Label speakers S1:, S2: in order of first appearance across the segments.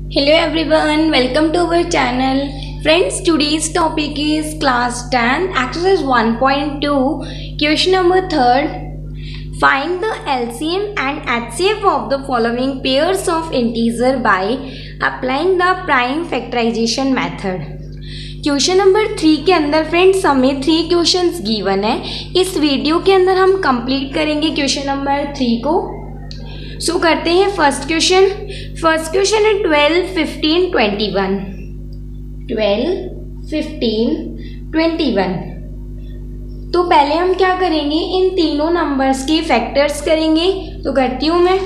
S1: Hello everyone, welcome to our channel. Friends, today's topic is class 10, exercise 1.2, question number 3. Find the LCM and HCF of the following pairs of integer by applying the prime factorization method. Question number 3 के अंदर friends हमें 3 questions given है. इस video के अंदर हम complete करेंगे question number 3 को. सो करते हैं फर्स्ट क्वेश्चन है 12, 15, 21. 12, 15, 21. तो पहले हम क्या करेंगे, इन तीनों नंबर्स के फैक्टर्स करेंगे. तो करती हूँ मैं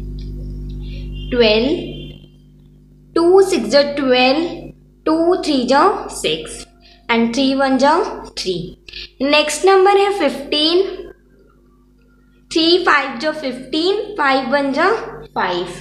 S1: 12, 2 6 जा 12, 2 3 जा 6 एंड 3 1 जा 3. नेक्स्ट नंबर है 15, 3 5 जा 15, 5 1 जा 5.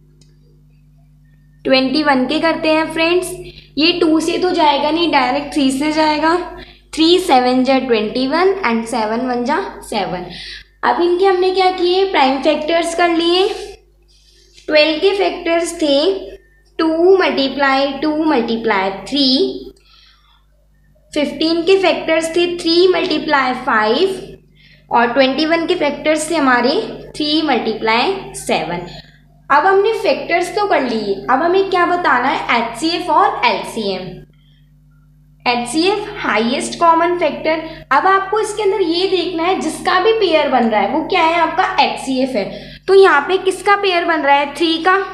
S1: 21 के करते हैं फ्रेंड्स. ये 2 से तो जाएगा नहीं, डायरेक्ट 3 से जाएगा. 3 7 जा 21 एंड 7 1 जा 7. अब इनके हमने क्या किए, प्राइम फैक्टर्स कर लिए. 12 के फैक्टर्स थे 2 मल्टीप्लाई 2 मल्टीप्लाई 3. 15 के फैक्टर्स थे 3 मल्टीप्लाई 5 और 21 के फैक्टर्स थे हमारे 3 मल्टीप्लाई 7. अब हमने फैक्टर्स तो कर लिए, अब हमें क्या बताना है, एचसीएफ और LCM. HCF highest common factor. अब आपको इसके अंदर ये देखना है जिसका भी पेयर बन रहा है वो क्या है, आपका एचसीएफ है. तो यहाँ पे किसका पेयर बन रहा है, 3 का.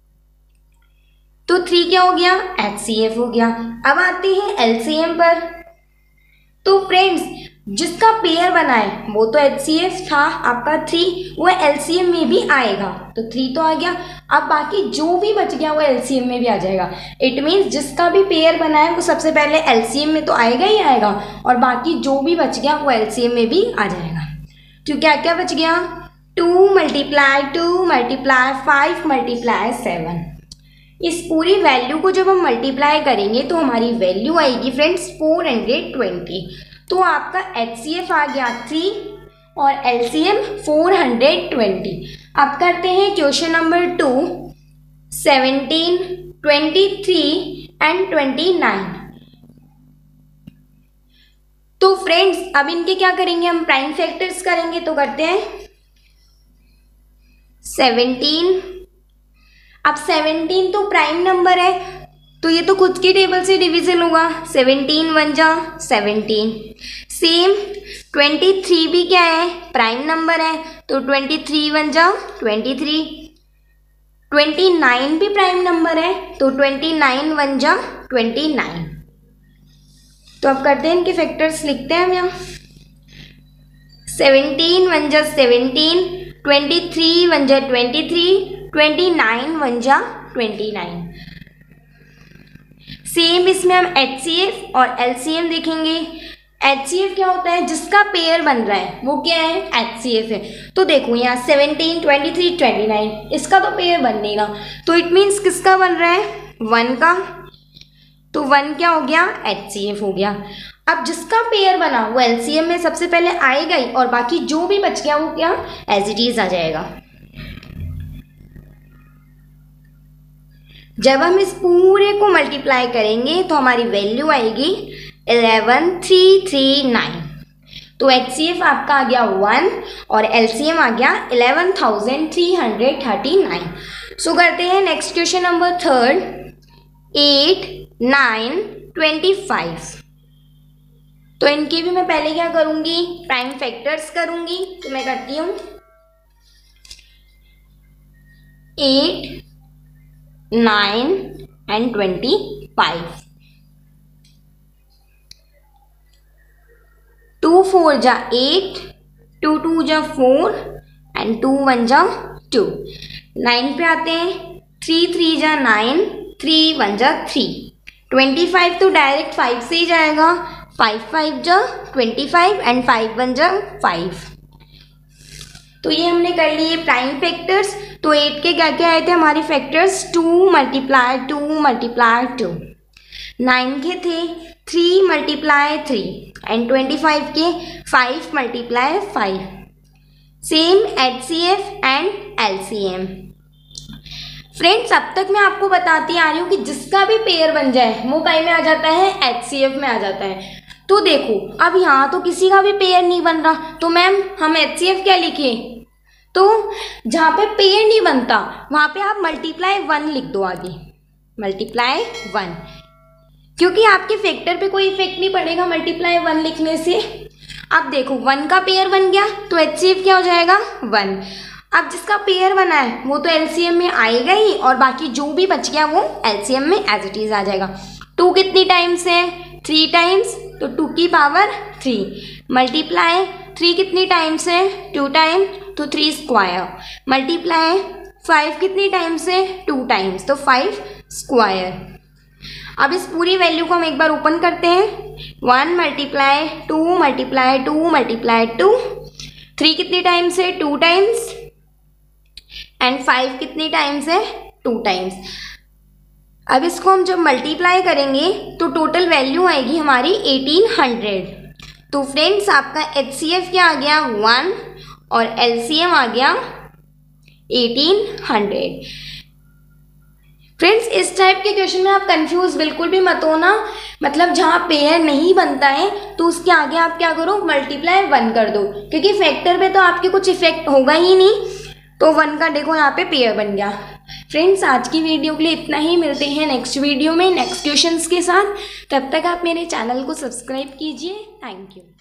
S1: तो 3 क्या हो गया, एचसीएफ हो गया. अब आते हैं एलसीएम पर. तो फ्रेंड्स जिसका पेयर बना है वो तो एचसीएफ था आपका 3, वो एलसीएम में भी आएगा. तो 3 तो आ गया. अब बाकी जो भी बच गया वो एलसीएम में भी आ जाएगा. इट मीन्स जिसका भी पेयर बना है वो सबसे पहले एलसीएम में तो आएगा ही आएगा, और बाकी जो भी बच गया वो एलसीएम में भी आ जाएगा. तो क्या क्या बच गया, 2 मल्टीप्लाई 2 मल्टीप्लाई 5 मल्टीप्लाई 7. इस पूरी वैल्यू को जब हम मल्टीप्लाई करेंगे तो हमारी वैल्यू आएगी फ्रेंड्स 420. तो आपका एचसीएफ आ गया 3 और एलसीएम 420. अब करते हैं क्वेश्चन नंबर 2, 17, 23 एंड 29. तो फ्रेंड्स अब इनके क्या करेंगे, हम प्राइम फैक्टर्स करेंगे. तो करते हैं 17. अब 17 तो प्राइम नंबर है तो ये तो खुद की टेबल से डिवीजन होगा. 17 1 जा 17. सेम 23 भी क्या है, प्राइम नंबर है. तो 23 1 जा 23. 29 भी प्राइम नंबर है तो 29 1 जा 29. तो अब करते हैं इनके फैक्टर्स, लिखते हैं हम यहाँ 17 1 जा 17, 23 1 जा 23, 29 1 जा 29. सेम इसमें हम एचसीएफ और एलसीएम देखेंगे. एचसीएफ क्या होता है, जिसका पेयर बन रहा है वो क्या है, एचसीएफ है. तो देखो यहाँ 17, 23, 29 इसका तो पेयर बन नहीं रहा, तो इट मीन्स किसका बन रहा है, 1 का. तो 1 क्या हो गया, एचसीएफ हो गया. अब जिसका पेयर बना वो एलसीएम में सबसे पहले आएगा ही, और बाकी जो भी बच गया वो क्या एज इट इज आ जाएगा. जब हम इस पूरे को मल्टीप्लाई करेंगे तो हमारी वैल्यू आएगी 11339. तो एचसीएफ आपका आ गया 1 और एलसीएम आ गया 11339. सो करते हैं नेक्स्ट क्वेश्चन नंबर 3, 8, 9, 25. तो इनकी भी मैं पहले क्या करूंगी, प्राइम फैक्टर्स करूंगी. तो मैं करती हूँ 8, 9 एंड 25. 2 4 जा 8, 2 2 जा 4 एंड 2 1 जा 2. 9 पे आते हैं 3 3 जा 9, 3 1 जा 3. 25 तो डायरेक्ट 5 से ही जाएगा. 5 5 जा 25 एंड 5 1 जा 5. तो ये हमने कर लिए प्राइम फैक्टर्स. तो 8 के क्या क्या आए थे हमारे फैक्टर्स, 2 मल्टीप्लाई 2 मल्टीप्लाई 2. 9 के थे 3 मल्टीप्लाई 3 एंड 25 के 5 multiply 5. Same HCF and LCM. Friends अब तक मैं आपको बताती आ रही हूँ कि जिसका भी पेयर बन जाए वो काई में आ जाता है, HCF में आ जाता है। तो देखो अब यहाँ तो किसी का भी पेयर नहीं बन रहा, तो मैम हम HCF क्या लिखें? तो जहाँ पे पेयर नहीं बनता वहाँ पे आप मल्टीप्लाई 1 लिख दो आगे, मल्टीप्लाई 1, क्योंकि आपके फैक्टर पे कोई इफेक्ट नहीं पड़ेगा मल्टीप्लाई 1 लिखने से। अब देखो 1 का पेयर बन गया तो HCF क्या हो जाएगा? 1। अब जिसका पेयर बना है वो तो LCM में आएगा ही, और बाकी जो भी बच गया वो LCM में एज इट इज आ जाएगा। 2 कितनी टाइम्स है? 3 टाइम्स, तो 2 की पावर 3 मल्टीप्लाई 3 कितनी टाइम्स है? 2 टाइम्स, तो 3 स्क्वायर मल्टीप्लाई 5 कितनी टाइम्स है? 2 टाइम्स, तो 5 स्क्वायर। अब इस पूरी वैल्यू को हम एक बार ओपन करते हैं। 1 मल्टीप्लाई 2 मल्टीप्लाई 2 मल्टीप्लाई 2, 3 कितनी टाइम्स है? 2 टाइम्स, एंड 5 कितनी टाइम्स है? 2 टाइम्स। अब इसको हम जब मल्टीप्लाई करेंगे तो टोटल वैल्यू आएगी हमारी 1800। तो फ्रेंड्स आपका HCF क्या आ गया? 1, और LCM आ गया 1800। फ्रेंड्स इस टाइप के क्वेश्चन में आप कंफ्यूज बिल्कुल भी मत होना, मतलब जहाँ पेयर नहीं बनता है तो उसके आगे आप क्या करो? मल्टीप्लाई 1 कर दो, क्योंकि फैक्टर पे तो आपके कुछ इफेक्ट होगा ही नहीं। तो 1 का देखो यहाँ पे पेयर बन गया। फ्रेंड्स आज की वीडियो के लिए इतना ही, मिलते हैं नेक्स्ट वीडियो में नेक्स्ट क्वेश्चंस के साथ। तब तक आप मेरे चैनल को सब्सक्राइब कीजिए। Thank you.